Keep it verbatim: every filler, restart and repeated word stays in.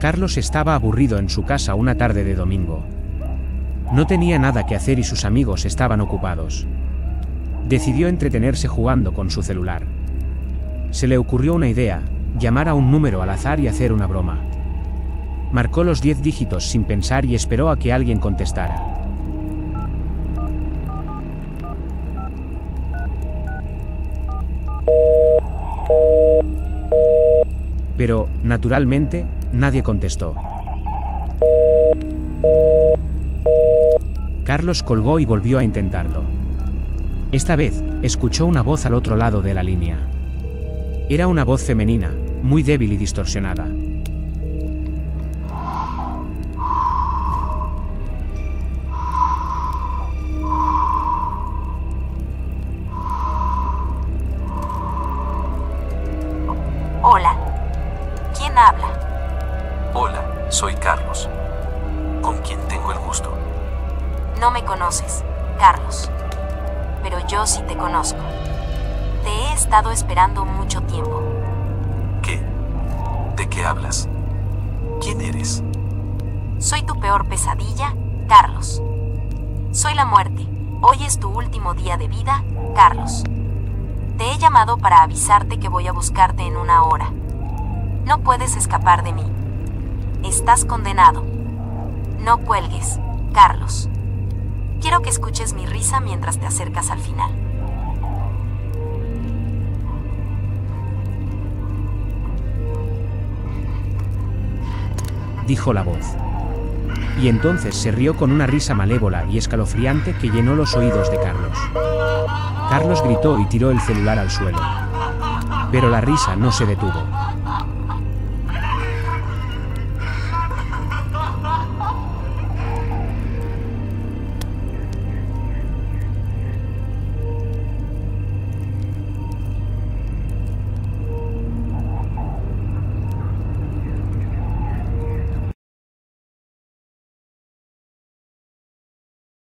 Carlos estaba aburrido en su casa una tarde de domingo. No tenía nada que hacer y sus amigos estaban ocupados. Decidió entretenerse jugando con su celular. Se le ocurrió una idea: llamar a un número al azar y hacer una broma. Marcó los diez dígitos sin pensar y esperó a que alguien contestara. Pero, naturalmente, nadie contestó. Carlos colgó y volvió a intentarlo. Esta vez, escuchó una voz al otro lado de la línea. Era una voz femenina, muy débil y distorsionada. Hola. ¿Quién habla? Hola, soy Carlos. ¿Con quién tengo el gusto? No me conoces, Carlos. Pero yo sí te conozco. Te he estado esperando mucho tiempo. ¿Qué? ¿De qué hablas? ¿Quién eres? Soy tu peor pesadilla, Carlos. Soy la muerte. Hoy es tu último día de vida, Carlos. Te he llamado para avisarte que voy a buscarte en una hora. No puedes escapar de mí. Estás condenado. No cuelgues, Carlos. Quiero que escuches mi risa mientras te acercas al final. Dijo la voz. Y entonces se rió con una risa malévola y escalofriante que llenó los oídos de Carlos. Carlos gritó y tiró el celular al suelo. Pero la risa no se detuvo.